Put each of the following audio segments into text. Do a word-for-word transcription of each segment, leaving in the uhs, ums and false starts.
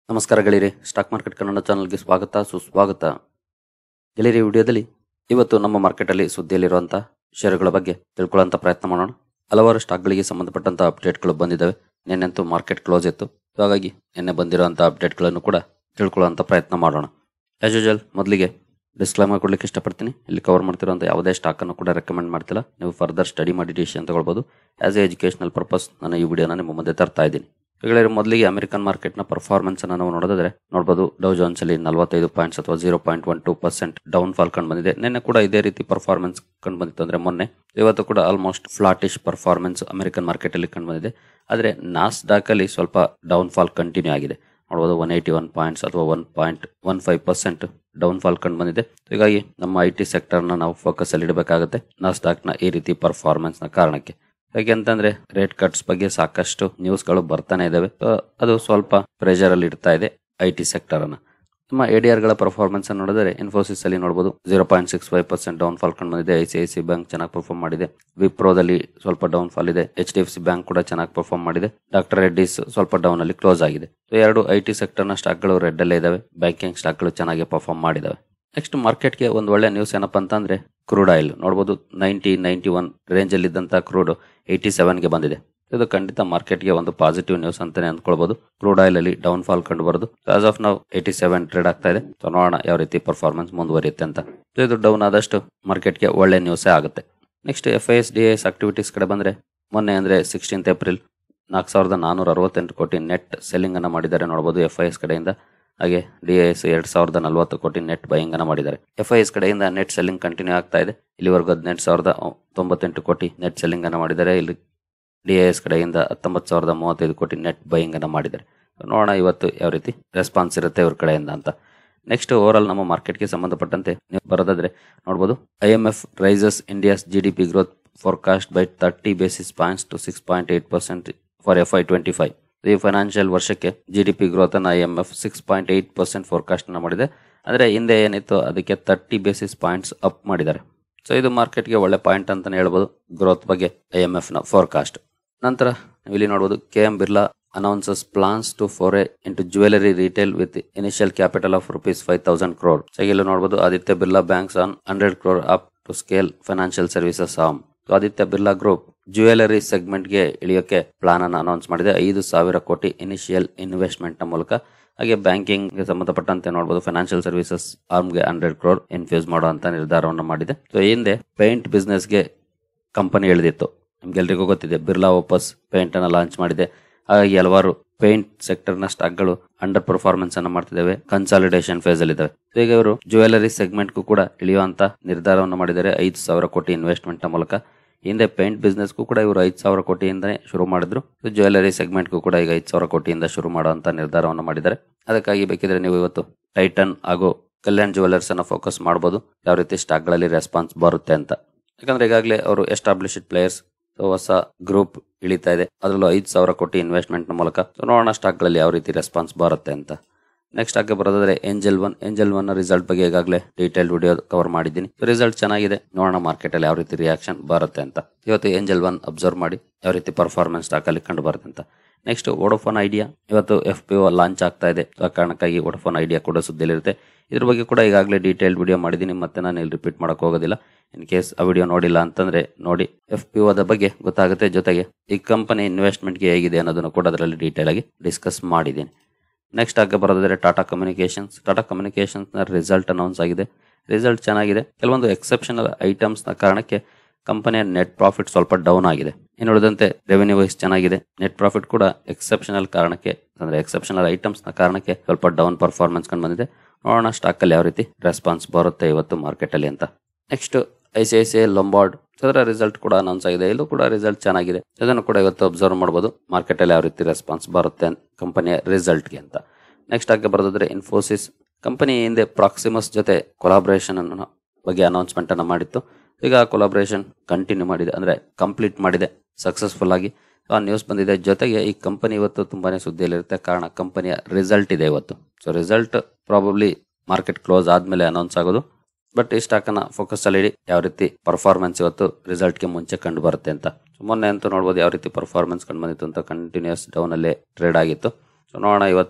ನಮಸ್ಕಾರ ಗೆಳೆಯರಿ, stock market Kannada ಚಾನಲ್ಗೆ ಸ್ವಾಗತ ಸುಸ್ವಾಗತ. ಗೆಳೆಯರಿ, ವಿಡಿಯೋದಲ್ಲಿ ಇವತ್ತು ನಮ್ಮ ಮಾರ್ಕೆಟಲ್ಲಿ ಸುದ್ದಿಯಲ್ಲಿರುವಂಥ ಷೇರುಗಳ ಬಗ್ಗೆ ತಿಳ್ಕೊಳ್ಳೋಂಥ ಪ್ರಯತ್ನ ಮಾಡೋಣ. ಹಲವಾರು ಸ್ಟಾಕ್ಗಳಿಗೆ ಸಂಬಂಧಪಟ್ಟಂಥ ಅಪ್ಡೇಟ್ಗಳು ಬಂದಿದ್ದಾವೆ. ನಿನ್ನೆಂತೂ ಮಾರ್ಕೆಟ್ ಕ್ಲೋಸ್ ಇತ್ತು, ಹಾಗಾಗಿ ನಿನ್ನೆ ಬಂದಿರುವಂಥ ಅಪ್ಡೇಟ್ಗಳನ್ನು ಕೂಡ ತಿಳ್ಕೊಳ್ಳೋಂಥ ಪ್ರಯತ್ನ ಮಾಡೋಣ. ಆ್ಯಸ್ ಯೂಶುವಲ್ ಮೊದಲಿಗೆ ಡಿಸ್ಕ್ಲೈಮರ್ ಕೊಡಲಿಕ್ಕೆ ಇಷ್ಟಪಡ್ತೀನಿ. ಇಲ್ಲಿ ಕವರ್ ಮಾಡ್ತಿರುವಂಥ ಯಾವುದೇ ಸ್ಟಾಕನ್ನು ಕೂಡ ರೆಕಮೆಂಡ್ ಮಾಡ್ತಿಲ್ಲ. ನೀವು ಫರ್ದರ್ ಸ್ಟಡಿ ಮಾಡಿ ಡಿಸಿಷನ್ ತಗೊಳ್ಬೋದು. ಆಸ್ ಎ ಎಜುಕೇಷನಲ್ ಪರ್ಪಸ್ ನಾನು ಈ ವಿಡಿಯೋನ ನಿಮ್ಮ ಮುಂದೆ ತರ್ತಾ ಇದ್ದೀನಿ. ಗೆಳೆಯರು, ಮೊದಲಿಗೆ ಅಮೆರಿಕನ್ ಮಾರ್ಕೆಟ್ನ ಪರ್ಫಾರ್ಮೆನ್ಸ್ ಅನ್ನು ನಾವು ನೋಡೋದಾದ್ರೆ ನೋಡಬಹುದು. ಡೌ ಜೋನ್ಸ್ ಅಲ್ಲಿ ನಲವತ್ತೈದು ಪಾಯಿಂಟ್ಸ್ ಅಥವಾ zero point one two percent down fall ಕಂಡು ಬಂದಿದೆ. ನಿನ್ನೆ ಕೂಡ ಇದೇ ರೀತಿ ಪರ್ಫಾರ್ಮೆನ್ಸ್ ಕಂಡು ಬಂದಿತ್ತು, ಅಂದ್ರೆ ಮೊನ್ನೆ. ಇವತ್ತು ಕೂಡ almost flattish performance American market ಅಲ್ಲಿ ಕಂಡು ಬಂದಿದೆ. ಆದರೆ ನಾಸ್ಡಾಕ್ ಅಲ್ಲಿ ಸ್ವಲ್ಪ ಡೌನ್ ಫಾಲ್ ಕಂಟಿನ್ಯೂ ಆಗಿದೆ. ನೋಡಬಹುದು ಒನ್ ಏಯ್ಟಿ ಒನ್ ಪಾಯಿಂಟ್ಸ್ ಅಥವಾ one point one five percent down fall ಕಂಡು ಬಂದಿದೆ. ಹೀಗಾಗಿ ನಮ್ಮ ಐ ಟಿ ಸೆಕ್ಟರ್ನ ನಾವು ಫೋಕಸ್ ಅಲ್ಲಿ ಇಡಬೇಕಾಗುತ್ತೆ ನಾಸ್ಡಾಕ್ನ ಈ ರೀತಿ ಪರ್ಫಾರ್ಮೆನ್ಸ್ ನ ಕಾರಣಕ್ಕೆ. ಯಾಕೆ ಅಂತಂದ್ರೆ ರೇಟ್ ಕಟ್ಸ್ ಬಗ್ಗೆ ಸಾಕಷ್ಟು ನ್ಯೂಸ್ಗಳು ಬರ್ತಾನೆ ಇದಾವೆ. ಅದು ಸ್ವಲ್ಪ ಪ್ರೆಷರ್ ಅಲ್ಲಿ ಇಡ್ತಾ ಇದೆ ಐ ಟಿ ಸೆಕ್ಟರ್ ಅನ್ನ. ನಮ್ಮ ಎ ಡಿ ಆರ್ ಗಳ ಪರ್ಫಾರ್ಮೆನ್ಸ್ ಅನ್ನು ನೋಡಿದ್ರೆ ಇನ್ಫೋಸಿಸ್ ಅಲ್ಲಿ ನೋಡಬಹುದು zero point six five percent down fall ಕಂಡು ಬಂದಿದೆ. I C I C bank ಚೆನ್ನಾಗಿ ಪರ್ಫಾರ್ಮ್ ಮಾಡಿದೆ. ವಿಪ್ರೋದಲ್ಲಿ ಸ್ವಲ್ಪ ಡೌನ್ ಫಾಲ್ ಇದೆ. H D F C bank ಕೂಡ ಚೆನ್ನಾಗಿ ಪರ್ಫಾರ್ಮ್ ಮಾಡಿದೆ. ಡಾಕ್ಟರ್ ರೆಡ್ಡಿಸ್ ಸ್ವಲ್ಪ ಡೌನ್ ಅಲ್ಲಿ ಕ್ಲೋಸ್ ಆಗಿದೆ. ಎರಡು ಐ ಟಿ ಸೆಕ್ಟರ್ ನ ಸ್ಟಾಕ್ ಗಳು ರೆಡ್ ಅಲ್ಲೇ ಇದಾವೆ. ಬ್ಯಾಂಕಿಂಗ್ ಸ್ಟಾಕ್ ಗಳು ಚೆನ್ನಾಗಿ ಪರ್ಫಾರ್ಮ್ ಮಾಡಿದಾವೆ. ನೆಕ್ಸ್ಟ್ ಮಾರ್ಕೆಟ್ಗೆ ಒಂದು ಒಳ್ಳೆ ನ್ಯೂಸ್ ಏನಪ್ಪಾ ಅಂತಂದ್ರೆ ಕ್ರೂಡ್ ಆಯಿಲ್ ನೋಡಬಹುದು. ನೈಂಟಿ ನೈಂಟಿ ಒನ್ ರೇಂಜ್ ಅಲ್ಲಿ ಇದ್ದಂತ ಕ್ರೂಡ್ ಏಯ್ಟಿ ಸೆವೆನ್ ಗೆ ಬಂದಿದೆ. ಇದು ಖಂಡಿತ ಮಾರ್ಕೆಟ್ಗೆ ಒಂದು ಪಾಸಿಟಿವ್ ನ್ಯೂಸ್ ಅಂತಾನೆ ಅಂದ್ಕೊಳ್ಬಹುದು. ಕ್ರೂಡ್ ಆಯಿಲ್ ಅಲ್ಲಿ ಡೌನ್ ಫಾಲ್ ಕಂಡು ಬರೋದು. ಆಸ್ ಆಫ್ ನಾವು ಏಯ್ಟಿ ಸೆವೆನ್ ಟ್ರೇಡ್ ಆಗ್ತಾ ಇದೆ. ಸೊ ನೋಡೋಣ ಯಾವ ರೀತಿ ಪರ್ಫಾರ್ಮೆನ್ಸ್ ಮುಂದುವರಿಯುತ್ತೆ ಅಂತ. ಇದು ಡೌನ್ ಆದಷ್ಟು ಮಾರ್ಕೆಟ್ಗೆ ಒಳ್ಳೆ ನ್ಯೂಸೇ ಆಗುತ್ತೆ. Next F I S D S activities ಕಡೆ ಬಂದ್ರೆ ಮೊನ್ನೆ ಅಂದ್ರೆ ಸಿಕ್ಸ್ಟೀನ್ತ್ ಏಪ್ರಿಲ್ ನಾಲ್ಕು ಸಾವಿರದ ನಾನೂರ ಅರವತ್ತೆಂಟು ಕೋಟಿ ನೆಟ್ ಸೆಲ್ಲಿಂಗ್ ಅನ್ನ ಮಾಡಿದ್ದಾರೆ ನೋಡಬಹುದು ಎಫ್ ಐ ಎಸ್ ಕಡೆಯಿಂದ. ಹಾಗೆ ಡಿ ಎಸ್ ಎರಡ್ ಸಾವಿರದ ನಲವತ್ತು ಕೋಟಿ ನೆಟ್ ಬೈಯಿಂಗ್ ಅನ್ನ ಮಾಡಿದ್ದಾರೆ. ಎಫ್ ಐ ಎಸ್ ಕಡೆಯಿಂದ ನೆಟ್ ಸೆಲ್ಲಿಂಗ್ ಕಂಟಿನ್ಯೂ ಆಗ್ತಾ ಇದೆ. ಇಲ್ಲಿವರೆಗೂ ಹದಿನೆಂಟು ಸಾವಿರದ ತೊಂಬತ್ತೆಂಟು ಕೋಟಿ ನೆಟ್ ಸೆಲ್ಲಿಂಗ್ ಅನ್ನ ಮಾಡಿದ್ದಾರೆ. ಇಲ್ಲಿ ಡಿ ಎಸ್ ಕಡೆಯಿಂದ ಹತ್ತೊಂಬತ್ತು ಸಾವಿರದ ಮೂವತ್ತೈದು ಕೋಟಿ ನೆಟ್ ಬೈಯಿಂಗ್ ಅನ್ನ ಮಾಡಿದ್ದಾರೆ. ನೋಡೋಣ ಇವತ್ತು ಯಾವ ರೀತಿ ರೆಸ್ಪಾನ್ಸ್ ಇರುತ್ತೆ ಇವ್ರ ಕಡೆಯಿಂದ ಅಂತ. ನೆಕ್ಸ್ಟ್ ಓವರ್ ಆಲ್ ನಮ್ಮ ಮಾರ್ಕೆಟ್ಗೆ ಸಂಬಂಧಪಟ್ಟಂತೆ ನೀವು ಬರೋದಾದ್ರೆ ನೋಡಬಹುದು. I M F raises India's G D P growth forecast by thirty basis points to six point eight percent for F Y twenty five. ಈ ಫೈನಾನ್ಷಿಯಲ್ ವರ್ಷಕ್ಕೆ ಜಿ ಡಿ ಪಿ ಗ್ರೋತ್ ಅನ್ನು I M F six point eight percent forecast ಅನ್ನ ಮಾಡಿದೆ. ಅಂದ್ರೆ ಹಿಂದೆ ಏನಿತ್ತು ಅದಕ್ಕೆ thirty basis points up ಮಾಡಿದ್ದಾರೆ. ಸೊ ಇದು ಮಾರ್ಕೆಟ್ಗೆ ಒಳ್ಳೆ ಪಾಯಿಂಟ್ ಅಂತಾನೆ ಹೇಳ್ಬೋದು ಗ್ರೋತ್ ಬಗ್ಗೆ ಐ ಎಂ ಎಫ್ ನ ಫೋರ್ಕಾಸ್ಟ್. ನಂತರ ಇಲ್ಲಿ ನೋಡಬಹುದು K M Birla announces plans to foray into jewellery retail with initial capital of rupees five thousand crore. ಇಲ್ಲಿ ನೋಡಬಹುದು Aditya Birla banks on hundred crore up to scale financial services arm. Aditya Birla group jewellery segment ಗೆ ಇಳಿಯೋಕೆ plan ಅನ್ನು announce ಮಾಡಿದೆ. ಐದು ಸಾವಿರ ಕೋಟಿ ಇನಿಷಿಯಲ್ ಇನ್ವೆಸ್ಟ್ಮೆಂಟ್ ನ ಮೂಲಕ. ಹಾಗೆ ಬ್ಯಾಂಕಿಂಗ್ ಗೆ ಸಂಬಂಧಪಟ್ಟಂತೆ ನೋಡಬಹುದು ಫೈನಾನ್ಷಿಯಲ್ ಸರ್ವಿಸಸ್ ಆರ್ಮ್ ಗೆ ಹಂಡ್ರೆಡ್ ಕ್ರೋರ್ ಇನ್ಫ್ಯೂಸ್ ಮಾಡುವಂತ ನಿರ್ಧಾರವನ್ನು ಮಾಡಿದೆ. ಸೊ ಹಿಂದೆ ಪೇಂಟ್ ಬಿಸ್ನೆಸ್ ಗೆ ಕಂಪನಿ ಇಳಿದಿತ್ತು. ನಿಮ್ಗೆಲ್ರಿಗೂ ಗೊತ್ತಿದೆ, ಬಿರ್ಲಾ ಓಪಸ್ ಪೇಂಟ್ ಅನ್ನ ಲಾಂಚ್ ಮಾಡಿದೆ. ಹಾಗಾಗಿ ಹಲವಾರು ಪೇಂಟ್ ಸೆಕ್ಟರ್ ನ ಸ್ಟಾಕ್ ಗಳು ಅಂಡರ್ ಪರ್ಫಾರ್ಮೆನ್ಸ್ ಅನ್ನ ಮಾಡ್ತಿದ್ದಾವೆ, ಕನ್ಸಾಲಿಡೇಷನ್ ಫೇಸ್ ಅಲ್ಲಿ ಇದಾವೆ. ಈಗ ಇವರು ಜ್ಯುವೆಲರಿ ಸೆಗ್ಮೆಂಟ್ ಗೂ ಕೂಡ ಇಳಿಯುವಂತ ನಿರ್ಧಾರವನ್ನು ಮಾಡಿದ್ದಾರೆ ಐದು ಸಾವಿರ ಕೋಟಿ ಇನ್ವೆಸ್ಟ್ಮೆಂಟ್ ನ ಮೂಲಕ. ಹಿಂದೆ ಪೇಂಟ್ ಬಿಸ್ನೆಸ್ ಗೂ ಕೂಡ ಇವರು ಐದು ಸಾವಿರ ಕೋಟಿಯಿಂದನೇ ಶುರು ಮಾಡಿದ್ರು. ಜ್ಯುವೆಲರಿ ಸೆಗ್ಮೆಂಟ್ ಗೂ ಕೂಡ ಈಗ ಐದು ಸಾವಿರ ಕೋಟಿಯಿಂದ ಶುರು ಮಾಡುವಂತ ನಿರ್ಧಾರವನ್ನು ಮಾಡಿದ್ದಾರೆ. ಅದಕ್ಕಾಗಿ ಬೇಕಿದ್ರೆ ನೀವು ಇವತ್ತು ಟೈಟನ್ ಹಾಗೂ ಕಲ್ಯಾಣ್ ಜ್ಯುವೆಲರ್ಸ್ ಅನ್ನ ಫೋಕಸ್ ಮಾಡಬಹುದು, ಯಾವ ರೀತಿ ಸ್ಟಾಕ್ ಗಳಲ್ಲಿ ರೆಸ್ಪಾನ್ಸ್ ಬರುತ್ತೆ ಅಂತ. ಯಾಕಂದ್ರೆ ಈಗಾಗಲೇ ಅವರು ಎಸ್ಟಾಬ್ಲಿಷ್ಡ್ ಪ್ಲೇಯರ್ಸ್, ಹೊಸ ಗ್ರೂಪ್ ಇಳಿತಾ ಇದೆ, ಅದರಲ್ಲೂ ಐದು ಸಾವಿರ ಕೋಟಿ ಇನ್ವೆಸ್ಟ್ಮೆಂಟ್ ನ ಮೂಲಕ. ನೋಡೋಣ ಸ್ಟಾಕ್ ಗಳಲ್ಲಿ ಯಾವ ರೀತಿ ರೆಸ್ಪಾನ್ಸ್ ಬರುತ್ತೆ ಅಂತ. ನೆಕ್ಸ್ಟ್ ಆಗಿ ಬರೋದಾದ್ರೆ Angel One Angel One result ಬಗ್ಗೆ ಈಗಾಗಲೇ ಡೀಟೇಲ್ ವಿಡಿಯೋ ಕವರ್ ಮಾಡಿದ್ದೀನಿ. ರಿಸಲ್ಟ್ ಚೆನ್ನಾಗಿದೆ, ನೋಡೋಣ ಮಾರ್ಕೆಟ್ ಅಲ್ಲಿ ಯಾವ ರೀತಿ ರಿಯಾಕ್ಷನ್ ಬರುತ್ತೆ ಅಂತ. ಇವತ್ತು ಏಂಜಲ್ ಒನ್ ಅಬ್ಸರ್ವ್ ಮಾಡಿ ಯಾವ ರೀತಿ ಪರ್ಫಾರ್ಮೆನ್ಸ್ ಸ್ಟಾಕ್ ಅಲ್ಲಿ ಕಂಡು ಬರುತ್ತೆ ಅಂತ. ನೆಕ್ಸ್ಟ್ ವೋಡಾಫೋನ್ ಐಡಿಯಾ ಇವತ್ತು ಎಫ್ ಪಿ ಒ ಲಾಂಚ್ ಆಗ್ತಾ ಇದೆ. ಆ ಕಾರಣಕ್ಕಾಗಿ ವೋಡಾಫೋನ್ ಐಡಿಯಾ ಕೂಡ ಸುದ್ದಿಲಿರುತ್ತೆ. ಇದ್ರ ಬಗ್ಗೆ ಕೂಡ ಈಗಾಗಲೇ ಡೀಟೇಲ್ ವಿಡಿಯೋ ಮಾಡಿದ್ದೀನಿ, ಮತ್ತೆ ನಾನು ಇಲ್ಲಿ ರಿಪೀಟ್ ಮಾಡಕ್ ಹೋಗೋದಿಲ್ಲ. ಇನ್ ಕೇಸ್ ಆ ವಿಡಿಯೋ ನೋಡಿಲ್ಲ ಅಂತಂದ್ರೆ ನೋಡಿ, ಎಫ್ ಪಿ ಒದ ಬಗ್ಗೆ ಗೊತ್ತಾಗುತ್ತೆ. ಜೊತೆಗೆ ಈ ಕಂಪನಿ ಇನ್ವೆಸ್ಟ್ಮೆಂಟ್ ಗೆ ಹೇಗಿದೆ ಅನ್ನೋದನ್ನು ಕೂಡ ಅದರಲ್ಲಿ ಡೀಟೇಲ್ ಆಗಿ ಡಿಸ್ಕಸ್ ಮಾಡಿದ್ದೀನಿ. ನೆಕ್ಸ್ಟ್ ಆಗ ಬರೋದಾದ್ರೆ ಟಾಟಾ ಕಮ್ಯುನಿಕೇಶನ್ಸ್. ಟಾಟಾ ಕಮ್ಯುನಿಕೇಶನ್ಸ್ ನ ರಿಸಲ್ಟ್ ಅನೌನ್ಸ್ ಆಗಿದೆ. ರಿಸಲ್ಟ್ ಚೆನ್ನಾಗಿದೆ. ಕೆಲವೊಂದು ಎಕ್ಸೆಪ್ಷನಲ್ ಐಟಮ್ಸ್ ನ ಕಾರಣಕ್ಕೆ ಕಂಪನಿಯ ನೆಟ್ ಪ್ರಾಫಿಟ್ ಸ್ವಲ್ಪ ಡೌನ್ ಆಗಿದೆ. ಇನ್ನು ಉಳಿದಂತೆ ರೆವೆನ್ಯೂ ವೈಸ್ ಚೆನ್ನಾಗಿದೆ. ನೆಟ್ ಪ್ರಾಫಿಟ್ ಕೂಡ ಎಕ್ಸೆಪ್ಷನಲ್ ಕಾರಣಕ್ಕೆ ಅಂದ್ರೆ ಎಕ್ಸೆಪ್ಷನಲ್ ಐಟಮ್ಸ್ ನ ಕಾರಣಕ್ಕೆ ಸ್ವಲ್ಪ ಡೌನ್ ಪರ್ಫಾರ್ಮೆನ್ಸ್ ಕಂಡು ಬಂದಿದೆ. ನೋಡೋಣ ಸ್ಟಾಕ್ ಅಲ್ಲಿ ಯಾವ ರೀತಿ ರೆಸ್ಪಾನ್ಸ್ ಬರುತ್ತೆ ಇವತ್ತು ಮಾರ್ಕೆಟ್ ಅಲ್ಲಿ ಅಂತ. Next I C I C I Lombard, ಅದರ ರಿಸಲ್ಟ್ ಕೂಡ ಅನೌನ್ಸ್ ಆಗಿದೆ. ಇಲ್ಲೂ ಕೂಡ ರಿಸಲ್ಟ್ ಚೆನ್ನಾಗಿದೆ. ಅದನ್ನು ಕೂಡ ಇವತ್ತು ಅಬ್ಸರ್ವ್ ಮಾಡಬಹುದು ಮಾರ್ಕೆಟ್ ಅಲ್ಲಿ ಯಾವ ರೀತಿ ರೆಸ್ಪಾನ್ಸ್ ಬರುತ್ತೆ ಕಂಪನಿಯ ರಿಸಲ್ಟ್ ಗೆ ಅಂತ. ನೆಕ್ಸ್ಟ್ ಆಗಿ ಬರೋದಾದ್ರೆ ಇನ್ಫೋಸಿಸ್ ಕಂಪನಿ ಹಿಂದೆ ಪ್ರಾಕ್ಸಿಮಸ್ ಜೊತೆ ಕೊಲಾಬರೇಷನ್ ಅನ್ನು ಬಗ್ಗೆ ಅನೌನ್ಸ್ಮೆಂಟ್ ಅನ್ನ ಮಾಡಿತ್ತು. ಈಗ ಕೊಲಾಬರೇಷನ್ ಕಂಟಿನ್ಯೂ ಮಾಡಿದೆ, ಅಂದ್ರೆ ಕಂಪ್ಲೀಟ್ ಮಾಡಿದೆ ಸಕ್ಸಸ್ಫುಲ್ ಆಗಿ. ಆ ನ್ಯೂಸ್ ಬಂದಿದೆ. ಜೊತೆಗೆ ಈ ಕಂಪನಿ ಇವತ್ತು ತುಂಬಾನೇ ಸುದ್ದಿಯಲ್ಲಿರುತ್ತೆ, ಕಾರಣ ಕಂಪನಿಯ ರಿಸಲ್ಟ್ ಇದೆ ಇವತ್ತು. So result probably market close ಆದ್ಮೇಲೆ ಅನೌನ್ಸ್ ಆಗೋದು. ಬಟ್ ಈ ಸ್ಟಾಕ್ ಅನ್ನ ಫೋಕಸ್ ಅಲ್ಲಿ ಇಡಿ, ಯಾವ ರೀತಿ ಪರ್ಫಾರ್ಮೆನ್ಸ್ ಇವತ್ತು ರಿಸಲ್ಟ್ ಗೆ ಮುಂಚೆ ಕಂಡು ಬರುತ್ತೆ ಅಂತ. ಮೊನ್ನೆ ಅಂತೂ ನೋಡಬಹುದು ಯಾವ ರೀತಿ ಪರ್ಫಾರ್ಮೆನ್ಸ್ ಕಂಡು ಬಂದಿತ್ತು ಅಂತ. ಕಂಟಿನ್ಯೂಸ್ ಡೌನ್ ಅಲ್ಲೇ ಟ್ರೇಡ್ ಆಗಿತ್ತು. ಸೊ ನೋಡೋಣ ಇವತ್ತು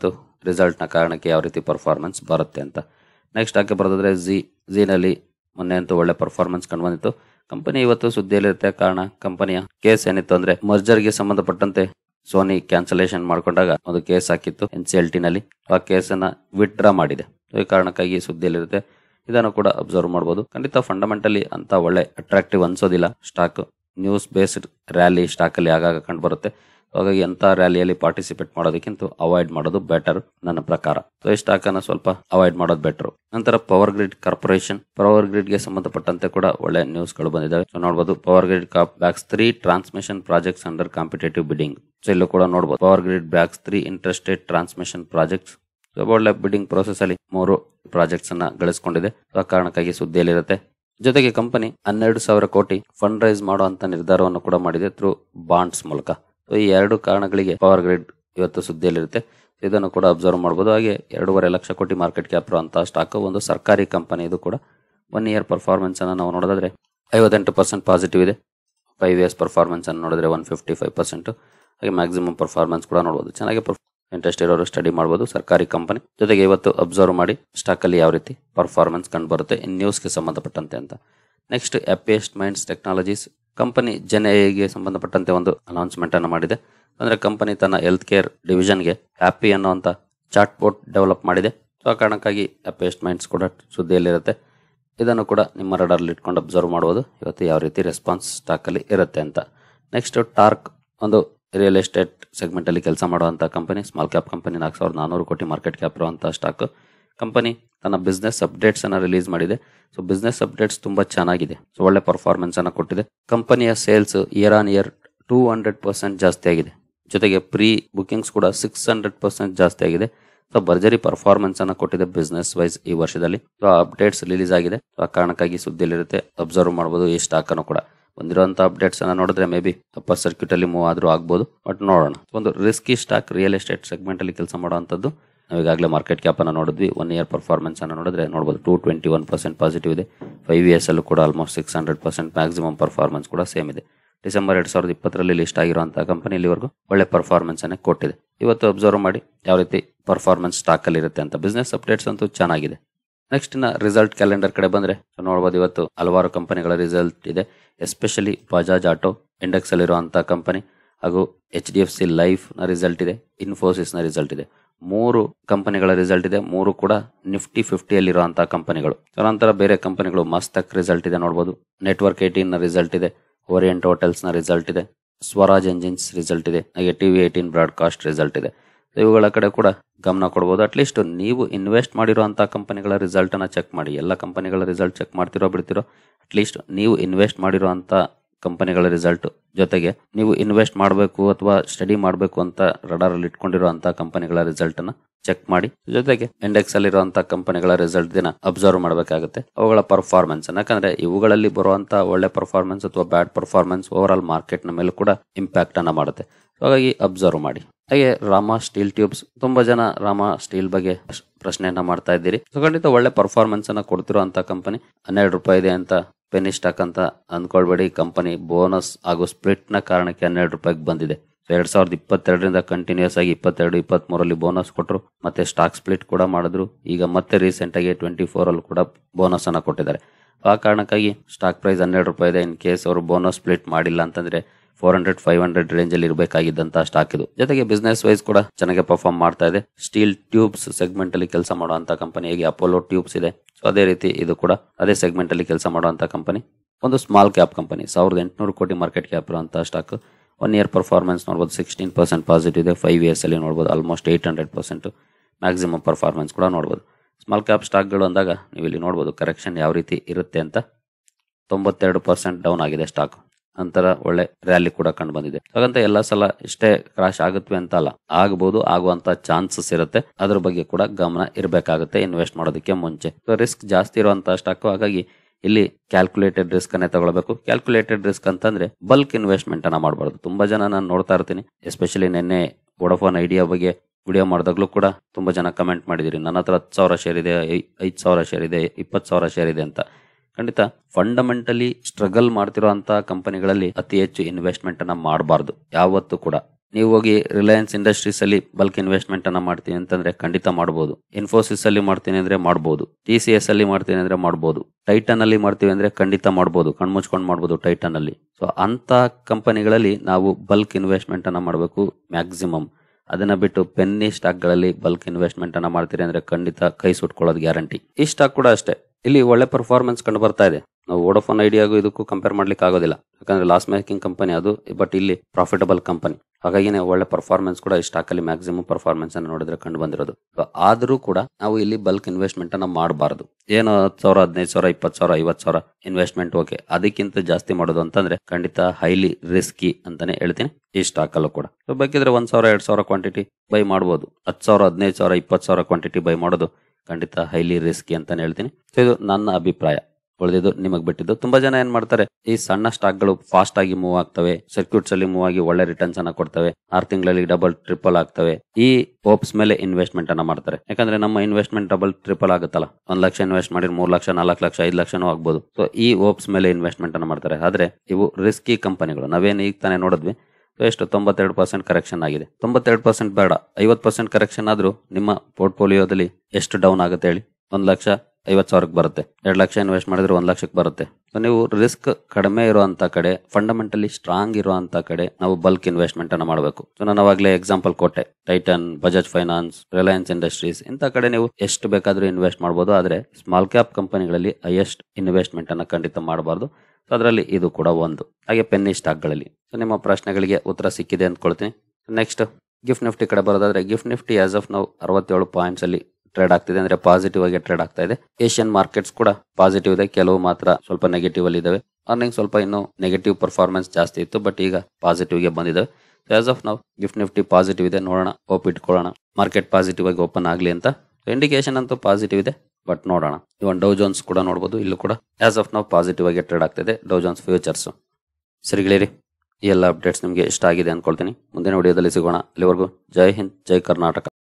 ರಿಸಲ್ಟ್ ನ ಕಾರಣಕ್ಕೆ ಯಾವ ರೀತಿ ಪರ್ಫಾರ್ಮೆನ್ಸ್ ಬರುತ್ತೆ ಅಂತ. ನೆಕ್ಸ್ಟ್ ಹಾಕಿ ಬರೋದಾದ್ರೆ ಜಿ ಜಿನಲ್ಲಿ ಮೊನ್ನೆ ಅಂತೂ ಒಳ್ಳೆ ಪರ್ಫಾರ್ಮೆನ್ಸ್ ಕಂಡು ಬಂದಿತ್ತು. ಕಂಪನಿ ಇವತ್ತು ಸುದ್ದಿಯಲ್ಲಿರುತ್ತೆ. ಕಾರಣ ಕಂಪನಿಯ ಕೇಸ್ ಏನಿತ್ತು ಅಂದ್ರೆ ಮರ್ಜರ್ಗೆ ಸಂಬಂಧಪಟ್ಟಂತೆ ಸೋನಿ ಕ್ಯಾನ್ಸಲೇಷನ್ ಮಾಡ್ಕೊಂಡಾಗ ಒಂದು ಕೇಸ್ ಹಾಕಿತ್ತು ಎನ್ ಸಿ ಎಲ್ ಟಿ ನಲ್ಲಿ. ಆ ಕೇಸನ್ನ ವಿತ್ಡ್ರಾ ಮಾಡಿದೆ. ಈ ಕಾರಣಕ್ಕಾಗಿ ಸುದ್ದಿಯಲ್ಲಿರುತ್ತೆ. ಇದನ್ನು ಕೂಡ ಅಬ್ಸರ್ವ್ ಮಾಡಬಹುದು. ಖಂಡಿತ ಫಂಡಮೆಂಟಲಿ ಅಂತ ಒಳ್ಳೆ ಅಟ್ರಾಕ್ಟಿವ್ ಅನ್ಸೋದಿಲ್ಲ stock. News based rally stock ಅಲ್ಲಿ ಆಗಾಗ ಕಂಡು ಬರುತ್ತೆ. ಹಾಗಾಗಿ ಎಂತ ರ್ಯಾಲಿಯಲ್ಲಿ ಪಾರ್ಟಿಸಿಪೇಟ್ ಮಾಡೋದಕ್ಕಿಂತ ಅವಾಯ್ಡ್ ಮಾಡೋದು ಬೆಟರ್ ನನ್ನ ಪ್ರಕಾರ. ಸೊ ಈ ಸ್ಟಾಕ್ ಅನ್ನ ಸ್ವಲ್ಪ ಅವಾಯ್ಡ್ ಮಾಡೋದು ಬೆಟರ್. ನಂತರ Power Grid corporation, Power Grid ಗೆ ಸಂಬಂಧಪಟ್ಟಂತೆ ಕೂಡ ಒಳ್ಳೆ ನ್ಯೂಸ್ ಗಳು ಬಂದಿದ್ದಾವೆ. ಸೊ ನೋಡಬಹುದು Power Grid bags three transmission projects under competitive bidding. So ಇಲ್ಲೂ ಕೂಡ ನೋಡಬಹುದು Power Grid bags three interstate transmission projects. ಒಳ್ಳೆ ಬಿಡಿಂಗ್ ಪ್ರೋಸೆಸ್ ಅಲ್ಲಿ ಮೂರು ಪ್ರಾಜೆಕ್ಟ್ಸ್ ಅನ್ನ ಗಳಿಸಿಕೊಂಡಿದೆ. ಆ ಕಾರಣಕ್ಕಾಗಿ ಸುದ್ದಿಯಲ್ಲಿರುತ್ತೆ. ಜೊತೆಗೆ ಕಂಪನಿ ಹನ್ನೆರಡು ಸಾವಿರ ಕೋಟಿ ಫಂಡ್ ರೈಸ್ ಮಾಡುವಂತ ನಿರ್ಧಾರವನ್ನು ಕೂಡ ಮಾಡಿದೆ ಥ್ರೂ ಬಾಂಡ್ಸ್ ಮೂಲಕ. ಸೊ ಈ ಎರಡು ಕಾರಣಗಳಿಗೆ ಪವರ್ ಗ್ರಿಡ್ ಇವತ್ತು ಸುದ್ದಿಯಲ್ಲಿರುತ್ತೆ. ಇದನ್ನು ಕೂಡ ಅಬ್ಸರ್ವ್ ಮಾಡಬಹುದು. ಹಾಗೆ ಎರಡೂವರೆ ಲಕ್ಷ ಕೋಟಿ ಮಾರ್ಕೆಟ್ ಕ್ಯಾಪ್ ಅಂತ ಸ್ಟಾಕ್, ಒಂದು ಸರ್ಕಾರಿ ಕಂಪನಿ. ಇದು ಕೂಡ ಒನ್ ಇಯರ್ ಪರ್ಫಾರ್ಮೆನ್ಸ್ ಅನ್ನು ನಾವು ನೋಡೋದಾದ್ರೆ ಐವತ್ತೆಂಟು ಪರ್ಸೆಂಟ್ ಪಾಸಿಟಿವ್ ಇದೆ. ಫೈವ್ ಇಯರ್ಸ್ ಪರ್ಫಾರ್ಮೆನ್ಸ್ ಅನ್ನು ನೋಡಿದ್ರೆ ಒನ್ ಫಿಫ್ಟಿ ಫೈವ್ ಪರ್ಸೆಂಟ್ ಹಾಗೆ ಮ್ಯಾಕ್ಸಿಮಮ್ ಪರ್ಫಾರ್ಮೆನ್ಸ್ ಕೂಡ ನೋಡಬಹುದು. ಚೆನ್ನಾಗಿ ಇಂಟ್ರೆಸ್ಟ್ ಇರೋರು ಸ್ಟಡಿ ಮಾಡಬಹುದು. ಸರ್ಕಾರಿ ಕಂಪನಿ ಜೊತೆಗೆ ಇವತ್ತು ಅಬ್ಸರ್ವ್ ಮಾಡಿ ಸ್ಟಾಕ್ ಅಲ್ಲಿ ಯಾವ ರೀತಿ ಪರ್ಫಾರ್ಮೆನ್ಸ್ ಕಂಡು ಬರುತ್ತೆ ಇನ್ ನ್ಯೂಸ್ಗೆ ಸಂಬಂಧಪಟ್ಟಂತೆ ಅಂತ. Next happiest minds technologies company gen ಎಗೆ ಸಂಬಂಧಪಟ್ಟಂತೆ ಒಂದು ಅನೌನ್ಸ್ಮೆಂಟ್ ಅನ್ನು ಮಾಡಿದೆ. ಅಂದ್ರೆ ಕಂಪನಿ ತನ್ನ ಹೆಲ್ತ್ ಕೇರ್ ಡಿವಿಷನ್ಗೆ ಹ್ಯಾಪಿ ಅನ್ನುವಂತ ಚಾಟ್ ಬೋಟ್ ಡೆವಲಪ್ ಮಾಡಿದೆ. ಸೊ ಆ ಕಾರಣಕ್ಕಾಗಿ ಹ್ಯಾಪಿಯೆಸ್ಟ್ ಮೈಂಡ್ಸ್ ಕೂಡ ಸುದ್ದಿಯಲ್ಲಿರುತ್ತೆ. ಇದನ್ನು ಕೂಡ ನಿಮ್ಮ ರಡಾರ್ಲಿ ಇಟ್ಕೊಂಡು ಅಬ್ಸರ್ವ್ ಮಾಡಬಹುದು ಇವತ್ತು ಯಾವ ರೀತಿ ರೆಸ್ಪಾನ್ಸ್ ಸ್ಟಾಕ್ ಅಲ್ಲಿ ಇರುತ್ತೆ ಅಂತ. ನೆಕ್ಸ್ಟ್ ಟಾರ್ಕ್, ಒಂದು ರಿಯಲ್ ಎಸ್ಟೇಟ್ ಸೆಗ್ಮೆಂಟ್ ಅಲ್ಲಿ ಕೆಲಸ ಮಾಡುವಂತ ಕಂಪನಿ, ಸ್ಮಾಲ್ ಕ್ಯಾಪ್ ಕಂಪನಿ, ನಾಲ್ಕು ಸಾವಿರದ ನಾನೂರು ಕೋಟಿ ಮಾರ್ಕೆಟ್ ಕ್ಯಾಪ್ ಇರುವಂತಹ ಸ್ಟಾಕ್. ಕಂಪನಿ ತನ್ನ ಬಿಸ್ನೆಸ್ ಅಪ್ಡೇಟ್ಸ್ ಅನ್ನ ರಿಲೀಸ್ ಮಾಡಿದೆ. ಸೊ ಬಿಸ್ನೆಸ್ ಅಪ್ಡೇಟ್ಸ್ ತುಂಬಾ ಚೆನ್ನಾಗಿದೆ. ಸೊ ಒಳ್ಳೆ ಪರ್ಫಾರ್ಮೆನ್ಸ್ ಅನ್ನ ಕೊಟ್ಟಿದೆ. ಕಂಪನಿಯ sales year on year two hundred percent ಜಾಸ್ತಿ ಆಗಿದೆ. ಜೊತೆಗೆ ಪ್ರೀ ಬುಕಿಂಗ್ಸ್ ಕೂಡ ಸಿಕ್ಸ್ ಹಂಡ್ರೆಡ್ ಪರ್ಸೆಂಟ್ ಜಾಸ್ತಿ ಆಗಿದೆ. ಸೊ ಭರ್ಜರಿ ಪರ್ಫಾರ್ಮೆನ್ಸ್ ಅನ್ನ ಕೊಟ್ಟಿದೆ ಬಿಸ್ನೆಸ್ ವೈಸ್ ಈ ವರ್ಷದಲ್ಲಿ. ಸೊ ಅಪ್ಡೇಟ್ಸ್ ರಿಲೀಸ್ ಆಗಿದೆ. ಸೊ ಆ ಕಾರಣಕ್ಕಾಗಿ ಸುದ್ದಿಯಲ್ಲಿರುತ್ತೆ. ಅಬ್ಸರ್ವ್ ಮಾಡಬಹುದು ಈ ಸ್ಟಾಕ್ ಅನ್ನು ಕೂಡ. ಬಂದಿರುವಂತ ಅಪ್ಡೇಟ್ಸ್ ಅನ್ನ ನೋಡಿದ್ರೆ ಮೇ ಬಿ ಅಪ್ಪರ್ ಸರ್ಕ್ಯೂಟ್ ಅಲ್ಲಿ ಮೂವ್ ಆದ್ರೂ ಆಗ್ಬಹುದು. ಬಟ್ ನೋಡೋಣ. ಒಂದು risky stock real estate segment ಅಲ್ಲಿ ಕೆಲಸ ಮಾಡುವಂತದ್ದು. ನಾವು ಈಗಾಗಲೇ ಮಾರ್ಕೆಟ್ ಕ್ಯಾಪ್ ಅನ್ನ ನೋಡಿದ್ವಿ. ಒನ್ ಇಯರ್ ಪರ್ಫಾರ್ಮೆನ್ಸ್ ಅನ್ನ ನೋಡಿದ್ರೆ ನೋಡಬಹುದು two twenty one percent positive ಇದೆ. ಫೈವ್ ಇಯರ್ಸ್ ಅಲ್ಲೂ ಕೂಡ almost six hundred percent maximum performance ಕೂಡ ಸೇಮ್ ಇದೆ. ಡಿಸೆಂಬರ್ ಎರಡ್ ಸಾವಿರದ ಇಪ್ಪತ್ತರಲ್ಲಿ ಲಿಸ್ಟ್ ಆಗಿರುವಂತಹ ಕಂಪನಿ ಇಲ್ಲಿವರೆಗೂ ಒಳ್ಳೆ ಪರ್ಫಾರ್ಮೆನ್ಸ್ ಅನ್ನ ಕೊಟ್ಟಿದೆ. ಇವತ್ತು ಅಬ್ಸರ್ವ್ ಮಾಡಿ ಯಾವ ರೀತಿ ಪರ್ಫಾರ್ಮೆನ್ಸ್ ಸ್ಟಾಕ್ ಅಲ್ಲಿ ಇರುತ್ತೆ ಅಂತ. ಬಿಸ್ನೆಸ್ ಅಪ್ಡೇಟ್ಸ್ ಅಂತೂ ಚೆನ್ನಾಗಿದೆ. ನೆಕ್ಸ್ಟ್ ಇನ್ನ ರಿಸಲ್ಟ್ ಕ್ಯಾಲೆಂಡರ್ ಕಡೆ ಬಂದ್ರೆ ನೋಡಬಹುದು ಇವತ್ತು ಹಲವಾರು ಕಂಪನಿಗಳ ರಿಸಲ್ಟ್ ಇದೆ. ಎಸ್ಪೆಷಲಿ ಬಜಾಜ್ ಆಟೋ ಇಂಡೆಕ್ಸ್ ಅಲ್ಲಿರುವಂತಹ ಕಂಪನಿ ಹಾಗೂ H D F C life ನ ರಿಸಲ್ಟ್ ಇದೆ. ಇನ್ಫೋಸಿಸ್ ನ ರಿಸಲ್ಟ್ ಇದೆ. ಮೂರು ಕಂಪನಿಗಳ ರಿಸಲ್ಟ್ ಇದೆ. ಮೂರು ಕೂಡ ನಿಫ್ಟಿ ಫಿಫ್ಟಿ ಅಲ್ಲಿರುವಂತಹ ಕಂಪನಿಗಳು. ನಂತರ ಬೇರೆ ಕಂಪನಿಗಳು ಮಸ್ತಕ್ ರಿಸಲ್ಟ್ ಇದೆ ನೋಡಬಹುದು. ನೆಟ್ವರ್ಕ್ ಏಟೀನ್ ನ ರಿಸಲ್ಟ್ ಇದೆ. ಓರಿಯಂಟ್ ಹೋಟೆಲ್ಸ್ ನ ರಿಸಲ್ಟ್ ಇದೆ. ಸ್ವರಾಜ್ ಎಂಜಿನ್ಸ್ ರಿಸಲ್ಟ್ ಇದೆ. ಹಾಗೆ ಟಿವಿ ಏಟೀನ್ ಬ್ರಾಡ್ಕಾಸ್ಟ್ ರಿಸಲ್ಟ್ ಇದೆ. ಇವುಗಳ ಕಡೆ ಕೂಡ ಗಮನ ಕೊಡಬಹುದು. ಅಟ್ಲೀಸ್ಟ್ ನೀವು ಇನ್ವೆಸ್ಟ್ ಮಾಡಿರುವಂತಹ ಕಂಪನಿಗಳ ರಿಸಲ್ಟ್ ಅನ್ನ ಚೆಕ್ ಮಾಡಿ. ಎಲ್ಲ ಕಂಪನಿಗಳ ರಿಸಲ್ಟ್ ಚೆಕ್ ಮಾಡ್ತಿರೋ ಬಿಡ್ತಿರೋ ಅಟ್ಲೀಸ್ಟ್ ನೀವು ಇನ್ವೆಸ್ಟ್ ಮಾಡಿರುವಂತ ಕಂಪನಿಗಳ ರಿಸಲ್ಟ್ ಜೊತೆಗೆ ನೀವು ಇನ್ವೆಸ್ಟ್ ಮಾಡಬೇಕು ಅಥವಾ ಸ್ಟಡಿ ಮಾಡಬೇಕು ಅಂತ ರಡಾರ್ ಅಲ್ಲಿ ಇಟ್ಕೊಂಡಿರುವಂತಹ ಕಂಪನಿಗಳ ರಿಸಲ್ಟ್ ಅನ್ನ ಚೆಕ್ ಮಾಡಿ. ಜೊತೆಗೆ ಇಂಡೆಕ್ಸ್ ಅಲ್ಲಿರುವಂತಹ ಕಂಪನಿಗಳ ರಿಸಲ್ಟ್ ದಿನ ಅಬ್ಸರ್ವ್ ಮಾಡಬೇಕಾಗುತ್ತೆ ಅವುಗಳ ಪರ್ಫಾರ್ಮೆನ್ಸ್. ಯಾಕಂದ್ರೆ ಇವುಗಳಲ್ಲಿ ಬರುವಂತಹ ಒಳ್ಳೆ ಪರ್ಫಾರ್ಮೆನ್ಸ್ ಅಥವಾ bad performance overall market ನ ಮೇಲೆ ಕೂಡ ಇಂಪ್ಯಾಕ್ಟ್ ಅನ್ನ ಮಾಡುತ್ತೆ. ಹಾಗಾಗಿ ಅಬ್ಸರ್ವ್ ಮಾಡಿ. ಹಾಗೆ ರಾಮ ಸ್ಟೀಲ್ ಟ್ಯೂಬ್ಸ್, ತುಂಬಾ ಜನ ರಾಮ ಸ್ಟೀಲ್ ಬಗ್ಗೆ ಪ್ರಶ್ನೆಯನ್ನ ಮಾಡ್ತಾ ಇದ್ದೀರಿ. ಸೊ ಖಂಡಿತ ಒಳ್ಳೆ ಪರ್ಫಾರ್ಮೆನ್ಸ್ ಅನ್ನ ಕೊಡ್ತಿರುವಂತ ಕಂಪನಿ. ಹನ್ನೆರಡು ರೂಪಾಯಿ ಇದೆ ಅಂತ ಪೆನಿ ಸ್ಟಾಕ್ ಅಂತ ಅಂದ್ಕೊಳ್ಬೇಡಿ. ಕಂಪನಿ ಬೋನಸ್ ಹಾಗೂ ಸ್ಪ್ಲಿಟ್ ನ ಕಾರಣಕ್ಕೆ ಹನ್ನೆರಡು ರೂಪಾಯಿಗೆ ಬಂದಿದೆ. ಎರಡ್ ಸಾವಿರದ ಇಪ್ಪತ್ತೆರಡರಿಂದ ಕಂಟಿನ್ಯೂಸ್ ಆಗಿ ಇಪ್ಪತ್ತೆರಡು ಇಪ್ಪತ್ತ್ ಮೂರಲ್ಲಿ ಬೋನಸ್ ಕೊಟ್ಟರು. ಮತ್ತೆ ಸ್ಟಾಕ್ ಸ್ಪ್ಲಿಟ್ ಕೂಡ ಮಾಡಿದ್ರು. ಈಗ ಮತ್ತೆ ರೀಸೆಂಟ್ ಆಗಿ ಟ್ವೆಂಟಿ ಫೋರ್ ಅಲ್ಲಿ ಕೂಡ ಬೋನಸ್ ಅನ್ನ ಕೊಟ್ಟಿದ್ದಾರೆ. ಆ ಕಾರಣಕ್ಕಾಗಿ ಸ್ಟಾಕ್ ಪ್ರೈಸ್ ಹನ್ನೆರಡು ರೂಪಾಯಿ ಇದೆ. ಇನ್ ಕೇಸ್ ಅವರು ಬೋನಸ್ ಸ್ಪ್ಲಿಟ್ ಮಾಡಿಲ್ಲ ಅಂತಂದ್ರೆ four hundred five hundred range ಅಲ್ಲಿ ಇರಬೇಕಾಗಿದ್ದಂತ ಸ್ಟಾಕ್ ಇದು. ಜೊತೆಗೆ ಬಿಸ್ನೆಸ್ ವೈಸ್ ಕೂಡ ಚೆನ್ನಾಗಿ ಪರ್ಫಾರ್ಮ್ ಮಾಡ್ತಾ ಇದೆ. ಸ್ಟೀಲ್ ಟ್ಯೂಬ್ಸ್ ಸೆಗ್ಮೆಂಟ್ ಅಲ್ಲಿ ಕೆಲಸ ಮಾಡುವಂತ ಕಂಪನಿ. ಹೇಗೆ ಅಪೋಲೋ ಟ್ಯೂಬ್ಸ್ ಇದೆ, ಸೊ ಅದೇ ರೀತಿ ಇದು ಕೂಡ ಅದೇ ಸೆಗ್ಮೆಂಟ್ ಅಲ್ಲಿ ಕೆಲಸ ಮಾಡುವಂತ ಕಂಪನಿ. ಒಂದು ಸ್ಮಾಲ್ ಕ್ಯಾಪ್ ಕಂಪನಿ, ಸಾವಿರದ ಎಂಟುನೂರು ಕೋಟಿ ಮಾರ್ಕೆಟ್ ಕ್ಯಾಪ್ ಇರುವಂತಹ ಸ್ಟಾಕ್. ಒನ್ ಇಯರ್ ಪರ್ಫಾರ್ಮೆನ್ಸ್ ನೋಡಬಹುದು ಸಿಕ್ಸ್ಟೀನ್ ಪರ್ಸೆಂಟ್ ಪಾಸಿಟಿವ್ ಇದೆ. ಫೈವ್ ಇಯರ್ಸ್ ಅಲ್ಲಿ ನೋಡಬಹುದು almost eight hundred percent maximum performance ಕೂಡ ನೋಡಬಹುದು. ಸ್ಮಾಲ್ ಕ್ಯಾಪ್ ಸ್ಟಾಕ್ಗಳು ಅಂದಾಗ ನೀವು ಇಲ್ಲಿ ನೋಡಬಹುದು ಕರೆಕ್ಷನ್ ಯಾವ ರೀತಿ ಇರುತ್ತೆ ಅಂತ. ತೊಂಬತ್ತೆರಡು ಪರ್ಸೆಂಟ್ ಡೌನ್ ಆಗಿದೆ ಸ್ಟಾಕ್. ನಂತರ ಒಳ್ಳೆ ರ್ಯಾಲಿ ಕೂಡ ಕಂಡು ಬಂದಿದೆ. ಹಾಗಂತ ಎಲ್ಲ ಸಲ ಇಷ್ಟೇ ಕ್ರಾಶ್ ಆಗುತ್ತವೆ ಅಂತ ಅಲ್ಲ, ಆಗಬಹುದು, ಆಗುವಂತ ಚಾನ್ಸಸ್ ಇರುತ್ತೆ. ಅದ್ರ ಬಗ್ಗೆ ಕೂಡ ಗಮನ ಇರಬೇಕಾಗುತ್ತೆ ಇನ್ವೆಸ್ಟ್ ಮಾಡೋದಕ್ಕೆ ಮುಂಚೆ. ರಿಸ್ಕ್ ಜಾಸ್ತಿ ಇರುವಂತಹ ಸ್ಟಾಕ್. ಹಾಗಾಗಿ ಇಲ್ಲಿ ಕ್ಯಾಲ್ಕುಲೇಟೆಡ್ ರಿಸ್ಕ್ ಅನ್ನೇ ತಗೊಳ್ಬೇಕು. ಕ್ಯಾಲ್ಕುಲೇಟೆಡ್ ರಿಸ್ಕ್ ಅಂತಂದ್ರೆ ಬಲ್ಕ್ ಇನ್ವೆಸ್ಟ್ಮೆಂಟ್ ಅನ್ನ ಮಾಡಬಾರ್ದು. ತುಂಬಾ ಜನ ನಾನು ನೋಡ್ತಾ ಇರ್ತೀನಿ, ಎಸ್ಪೆಷಲಿ ನಿನ್ನೆ ವೋಡಾಫೋನ್ ಐಡಿಯಾ ಬಗ್ಗೆ ವಿಡಿಯೋ ಮಾಡಿದಾಗ್ಲೂ ಕೂಡ ತುಂಬಾ ಜನ ಕಮೆಂಟ್ ಮಾಡಿದಿರಿ, ನನ್ನ ಹತ್ರ ಹತ್ತು ಸಾವಿರ ಶೇರ್ ಇದೆ, ಐದು ಸಾವಿರ ಶೇರ್ ಇದೆ, ಇಪ್ಪತ್ತು ಸಾವಿರ ಶೇರ್ ಇದೆ ಅಂತ. ಖಂಡಿತ ಫಂಡಮೆಂಟಲಿ ಸ್ಟ್ರಗಲ್ ಮಾಡ್ತಿರೋ ಅಂತ ಕಂಪನಿಗಳಲ್ಲಿ ಅತಿ ಹೆಚ್ಚು ಇನ್ವೆಸ್ಟ್ಮೆಂಟ್ ಅನ್ನ ಮಾಡಬಾರ್ದು ಯಾವತ್ತೂ ಕೂಡ. ನೀವು ಹೋಗಿ ರಿಲಯನ್ಸ್ ಇಂಡಸ್ಟ್ರೀಸ್ ಅಲ್ಲಿ ಬಲ್ಕ್ ಇನ್ವೆಸ್ಟ್ಮೆಂಟ್ ಅನ್ನ ಮಾಡ್ತೀನಿ ಅಂತಂದ್ರೆ ಖಂಡಿತ ಮಾಡಬಹುದು. ಇನ್ಫೋಸಿಸ್ ಅಲ್ಲಿ ಮಾಡ್ತೀನಿ ಅಂದ್ರೆ ಮಾಡಬಹುದು. ಟಿ ಸಿ ಎಸ್ ಅಲ್ಲಿ ಮಾಡ್ತೀನಿ ಅಂದ್ರೆ ಮಾಡಬಹುದು. ಟೈಟನ್ ಅಲ್ಲಿ ಮಾಡ್ತೀವಿ ಅಂದ್ರೆ ಖಂಡಿತ ಮಾಡಬಹುದು. ಕಣ್ಮುಚ್ಕೊಂಡು ಮಾಡಬಹುದು ಟೈಟನ್ ಅಲ್ಲಿ. ಸೊ ಅಂತ ಕಂಪನಿಗಳಲ್ಲಿ ನಾವು ಬಲ್ಕ್ ಇನ್ವೆಸ್ಟ್ಮೆಂಟ್ ಅನ್ನ ಮಾಡಬೇಕು ಮ್ಯಾಕ್ಸಿಮಮ್. ಅದನ್ನ ಬಿಟ್ಟು ಪೆನ್ನಿ ಸ್ಟಾಕ್ ಗಳಲ್ಲಿ ಬಲ್ಕ್ ಇನ್ವೆಸ್ಟ್ಮೆಂಟ್ ಅನ್ನ ಮಾಡ್ತೀರಿ ಅಂದ್ರೆ ಖಂಡಿತ ಕೈ ಸುಟ್ಕೊಳ್ಳೋದು ಗ್ಯಾರಂಟಿ. ಈ ಸ್ಟಾಕ್ ಕೂಡ ಅಷ್ಟೇ, ಇಲ್ಲಿ ಒಳ್ಳೆ ಪರ್ಫಾರ್ಮೆನ್ಸ್ ಕಂಡು ಬರ್ತಾ ಇದೆ. ನಾವು ವೋಡಾಫೋನ್ ಐಡಿಯಾಗೂ ಇದಕ್ಕೂ ಕಂಪೇರ್ ಮಾಡ್ಲಿಕ್ಕೆ ಆಗೋದಿಲ್ಲ, ಯಾಕಂದ್ರೆ ಲಾಸ್ ಮೇಕಿಂಗ್ ಕಂಪನಿ ಅದು, ಬಟ್ ಇಲ್ಲಿ ಪ್ರಾಫಿಟಬಲ್ ಕಂಪನಿ. ಹಾಗಾಗಿನೇ ಒಳ್ಳೆ ಪರ್ಫಾರ್ಮೆನ್ಸ್ ಕೂಡ ಈ ಸ್ಟಾಕ್ ಅಲ್ಲಿ ಮ್ಯಾಕ್ಸಿಮಮ್ ಪರ್ಫಾರ್ಮೆನ್ಸ್ ಅನ್ನು ನೋಡಿದ್ರೆ ಕಂಡು ಬಂದಿರೋದು. ಆದ್ರೂ ಕೂಡ ನಾವು ಇಲ್ಲಿ ಬಲ್ಕ್ ಇನ್ವೆಸ್ಟ್ಮೆಂಟ್ ಅನ್ನ ಮಾಡಬಾರದು. ಏನು ಹತ್ತು ಸಾವಿರ ಹದಿನೈದು ಸಾವಿರ ಇಪ್ಪತ್ತು ಸಾವಿರ ಐವತ್ತು ಸಾವಿರ ಇನ್ವೆಸ್ಟ್ಮೆಂಟ್ ಓಕೆ, ಅದಕ್ಕಿಂತ ಜಾಸ್ತಿ ಮಾಡೋದು ಅಂತಂದ್ರೆ ಖಂಡಿತ ಹೈಲಿ ರಿಸ್ಕಿ ಅಂತಾನೆ ಹೇಳ್ತೀನಿ ಈ ಸ್ಟಾಕ್ ಅಲ್ಲೂ ಕೂಡ. ಸೊ ಬೇಕಿದ್ರೆ ಒಂದ್ ಸಾವಿರ ಎರಡ್ ಸಾವಿರ ಕ್ವಾಂಟಿಟಿ ಬೈ ಮಾಡಬಹುದು. ಹತ್ತು ಸಾವಿರ ಹದಿನೈದು ಸಾವಿರ ಇಪ್ಪತ್ತು ಸಾವಿರ ಕ್ವಾಂಟಿಟಿ ಬೈ ಮಾಡೋದು ಖಂಡಿತ ಹೈಲಿ ರಿಸ್ಕಿ ಅಂತಾನೆ ಹೇಳ್ತೀನಿ. ಸೊ ಇದು ನನ್ನ ಅಭಿಪ್ರಾಯ, ಉಳಿದಿದ್ದು ನಿಮಗ್ ಬಿಟ್ಟಿದ್ದು. ತುಂಬಾ ಜನ ಏನ್ ಮಾಡ್ತಾರೆ, ಈ ಸಣ್ಣ ಸ್ಟಾಕ್ ಗಳು ಫಾಸ್ಟ್ ಆಗಿ ಮೂವ್ ಆಗ್ತವೆ, ಸರ್ಕ್ಯೂಟ್ಸ್ ಅಲ್ಲಿ ಮೂವ್ ಆಗಿ ಒಳ್ಳೆ ರಿಟರ್ನ್ಸ್ ಅನ್ನ ಕೊಡ್ತವೆ, ಆರು ತಿಂಗಳಲ್ಲಿ ಡಬಲ್ ಟ್ರಿಪಲ್ ಆಗ್ತವೆ, ಈ ಹೋಪ್ಸ್ ಮೇಲೆ ಇನ್ವೆಸ್ಟ್ಮೆಂಟ್ ಅನ್ನ ಮಾಡ್ತಾರೆ. ಯಾಕಂದ್ರೆ ನಮ್ಮ ಇನ್ವೆಸ್ಟ್ಮೆಂಟ್ ಡಬಲ್ ಟ್ರಿಪಲ್ ಆಗುತ್ತಲ್ಲ, ಒಂದ್ ಲಕ್ಷ ಇನ್ವೆಸ್ಟ್ ಮಾಡಿ ಮೂರ್ ಲಕ್ಷ ನಾಲ್ಕು ಲಕ್ಷ ಐದು ಲಕ್ಷನೂ ಆಗ್ಬಹುದು. ಸೊ ಈ ಹೋಪ್ಸ್ ಮೇಲೆ ಇನ್ವೆಸ್ಟ್ಮೆಂಟ್ ಅನ್ನ ಮಾಡ್ತಾರೆ. ಆದ್ರೆ ಇವು ರಿಸ್ಕಿ ಕಂಪನಿಗಳು. ನಾವೇನು ಈಗ ತಾನೇ ನೋಡಿದ್ವಿ, ಎಷ್ಟು ತೊಂಬತ್ತೆರಡು ಪರ್ಸೆಂಟ್ ಕರೆಕ್ಷನ್ ಆಗಿದೆ. ತೊಂಬತ್ತೆರಡು ಪರ್ಸೆಂಟ್ ಬೇಡ, ಐವತ್ತು ಪರ್ಸೆಂಟ್ ಕರೆಕ್ಷನ್ ಆದ್ರೂ ನಿಮ್ಮ ಪೋರ್ಟ್ಫೋಲಿಯೋದಲ್ಲಿ ಎಷ್ಟು ಡೌನ್ ಆಗುತ್ತೆ ಹೇಳಿ? ಒಂದ್ ಲಕ್ಷ ಐವತ್ತು ಸಾವಿರಕ್ಕೆ ಬರುತ್ತೆ. ಎರಡು ಲಕ್ಷ ಇನ್ವೆಸ್ಟ್ ಮಾಡಿದ್ರೆ ಒಂದ್ ಲಕ್ಷಕ್ಕೆ ಬರುತ್ತೆ. ಸೊ ನೀವು ರಿಸ್ಕ್ ಕಡಿಮೆ ಇರುವಂತ ಕಡೆ, ಫಂಡಮೆಂಟಲಿ ಸ್ಟ್ರಾಂಗ್ ಇರುವಂತ ಕಡೆ ನಾವು ಬಲ್ಕ್ ಇನ್ವೆಸ್ಟ್ಮೆಂಟ್ ಅನ್ನ ಮಾಡಬೇಕು. ಸೊ ನಾನು ಅವಾಗಲೇ ಎಕ್ಸಾಂಪಲ್ ಕೊಟ್ಟೆ, Titan, Bajaj finance, Reliance Industries, ಇಂಥ ಕಡೆ ನೀವು ಎಷ್ಟು ಬೇಕಾದ್ರೂ ಇನ್ವೆಸ್ಟ್ ಮಾಡಬಹುದು. ಆದ್ರೆ ಸ್ಮಾಲ್ ಕ್ಯಾಪ್ ಕಂಪನಿಗಳಲ್ಲಿ ಹೈಯೆಸ್ಟ್ ಇನ್ವೆಸ್ಟ್ಮೆಂಟ್ ಅನ್ನ ಖಂಡಿತ ಮಾಡಬಾರ್ದು. ಸೊ ಅದರಲ್ಲಿ ಇದು ಕೂಡ ಒಂದು. ಹಾಗೆ ಪೆನ್ನಿ ಸ್ಟಾಕ್ ಗಳಲ್ಲಿ. ಸೊ ನಿಮ್ಮ ಪ್ರಶ್ನೆಗಳಿಗೆ ಉತ್ತರ ಸಿಕ್ಕಿದೆ ಅಂದ್ಕೊಳ್ತೀನಿ. ನೆಕ್ಸ್ಟ್ ಗಿಫ್ಟ್ ನಿಫ್ಟಿ ಕಡೆ ಬರೋದಾದ್ರೆ, ಗಿಫ್ಟ್ ನಿಫ್ಟಿ ಆಸ್ ಆಫ್ ನಾವು ಅರವತ್ತೇಳು ಪಾಯಿಂಟ್ಸ್ ಅಲ್ಲಿ ಟ್ರೇಡ್ ಆಗ್ತಿದೆ, ಅಂದ್ರೆ ಪಾಸಿಟಿವ್ ಆಗಿ ಟ್ರೇಡ್ ಆಗ್ತಾ ಇದೆ. ಏಷ್ಯನ್ ಮಾರ್ಕೆಟ್ಸ್ ಕೂಡ ಪಾಸಿಟಿವ್ ಇದೆ, ಕೆಲವು ಮಾತ್ರ ಸ್ವಲ್ಪ ನೆಗೆಟಿವ್ ಅಲ್ಲಿ ಇದಾವೆ. ಅರ್ನಿಂಗ್ ಸ್ವಲ್ಪ ಇನ್ನು ನೆಗೆಟಿವ್ ಪರ್ಫಾರ್ಮೆನ್ಸ್ ಜಾಸ್ತಿ ಇತ್ತು, ಬಟ್ ಈಗ ಪಾಸಿಟಿವ್ ಗೆ ಬಂದಿದ್ದಾವೆ. ಆಸ್ ಆಫ್ ನಾವು ಗಿಫ್ಟ್ ನಿಫ್ಟಿ ಪಾಸಿಟಿವ್ ಇದೆ. ನೋಡೋಣ, ಹೋಪ್ ಇಟ್ಕೊಳ್ಳೋಣ ಮಾರ್ಕೆಟ್ ಪಾಸಿಟಿವ್ ಆಗಿ ಓಪನ್ ಆಗ್ಲಿ ಅಂತ. ಇಂಡಿಕೇಶನ್ ಅಂತೂ ಪಾಸಿಟಿವ್ ಇದೆ, ಬಟ್ ನೋಡೋಣ. ಇವನ್ ಡೌ ಜೋನ್ಸ್ ಕೂಡ ನೋಡಬಹುದು, ಇಲ್ಲೂ ಕೂಡ ಆಸ್ ಆಫ್ ನಾವು ಪಾಸಿಟಿವ್ ಆಗಿ ಟ್ರೇಡ್ ಆಗ್ತಿದೆ ಡೌ ಜೋನ್ಸ್ ಫ್ಯೂಚರ್ಸ್. ಸರಿಗಳಿರಿ, ಈ ಎಲ್ಲ ಅಪ್ಡೇಟ್ಸ್ ನಿಮಗೆ ಇಷ್ಟ ಆಗಿದೆ ಅನ್ಕೊಳ್ತೀನಿ. ಮುಂದಿನ ವಿಡಿಯೋದಲ್ಲಿ ಸಿಗೋಣ. ಅಲ್ಲಿವರೆಗೂ ಜೈ ಹಿಂದ್, ಜೈ ಕರ್ನಾಟಕ.